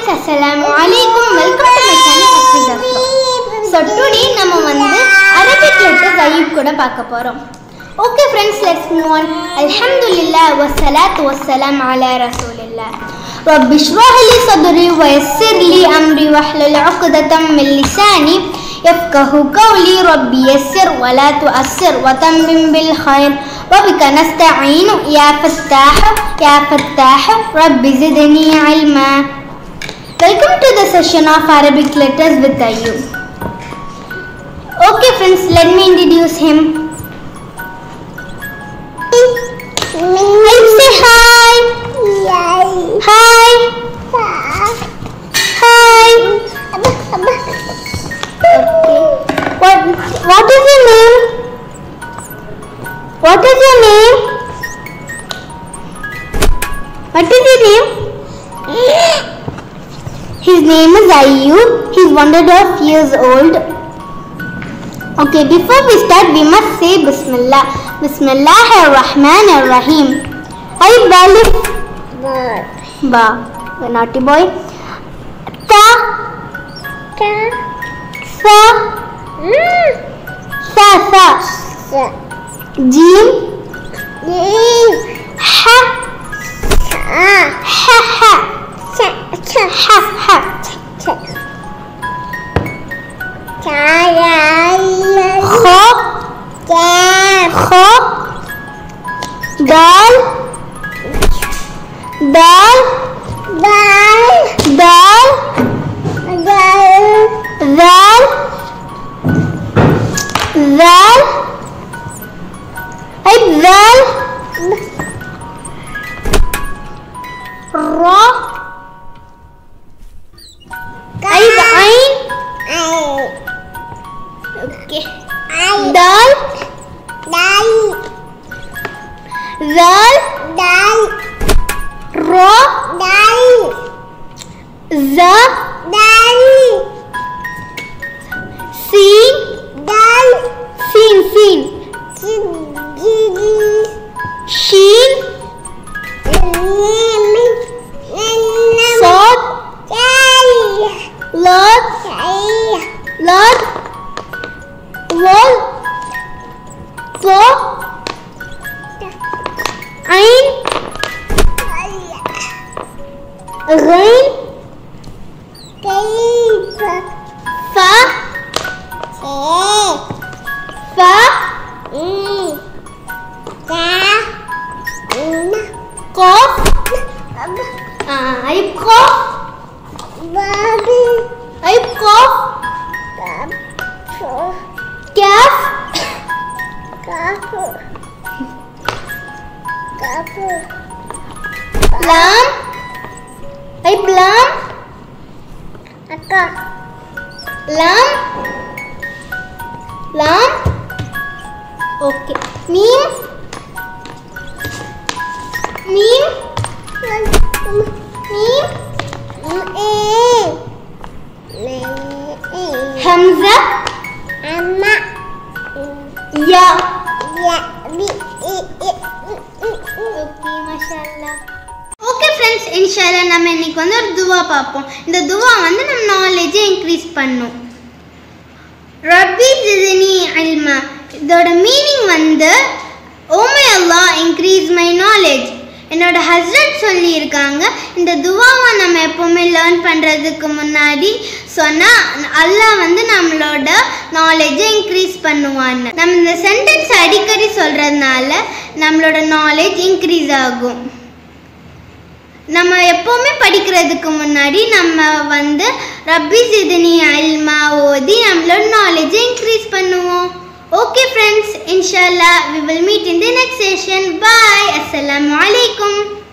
Assalamu alaikum. Welcome to my channel Hafiza's Vlog. So today நம்ம வந்து Arabic letters Ayyub கூட பார்க்க போறோம். Okay friends, let's move on. Alhamdulillah wassalatu wassalam ala rasulillah. Rabbi shrah li sadri wa yassir li amri wahlul 'uqdatam min lisani yafqahu qawli. Rabbi yassir wa la tu'assir wa tammim bil khair. وبك نستعين يا فتاح رب زدني علما. Welcome to the session of Arabic letters with Ayyub. Okay friends, let me introduce him. Ayyub, say hi. Hi. Hi. Okay. What is your name? What is your name? What is your name? His name is Ayyub. He is 1.5 years old. Okay, before we start, we must say Bismillah. Bismillahirrahmanirrahim. Ayyub, Balif. Ba. Naughty boy. Ta. Sa. Sa. Jim. Ha. Ha. Dal. Ra. Ain. Okay. Dal. Zal. Ra. Za. Sin. Sin. Shin. Sad. Lad. Wal. Ta. Ain. Ghain. Fa. Qaf. Ayyub, Qaf. Ayyub, Qaf. Kaf. Lam. Ayyub, Lam. Lam. Okay. Mim. Hamza. Ya. Okay, mashallah. Okay friends, inshallah நம்ம இன்னைக்கு வந்து ஒரு துவா பார்ப்போம். இந்த துவா வந்து நம்ம knowledge increase பண்ணும். Rabbi zidni ilma. இதோட மீனிங் வந்து Oh my Allah, increase my knowledge. என்னோட ஹஸ்ரத் சொல்லியிருக்காங்க, இந்த துவாவை நம்ம எப்போவுமே லேர்ன் பண்ணுறதுக்கு முன்னாடி சொன்னால் அல்லாஹ் வந்து நம்மளோட நாலேஜை இன்க்ரீஸ் பண்ணுவான்னு. நம்ம இந்த சென்டென்ஸ் அடிக்கடி சொல்கிறதுனால நம்மளோட நாலேஜ் இன்க்ரீஸ் ஆகும். நம்ம எப்போவுமே படிக்கிறதுக்கு முன்னாடி நம்ம வந்து ரப்பி ஜித்னி இல்மா ஓதி நம்மளோட நாலேஜை இன்க்ரீஸ் பண்ணுவோம். Okay friends, inshallah we will meet in the next session. Bye. Assalamu alaikum.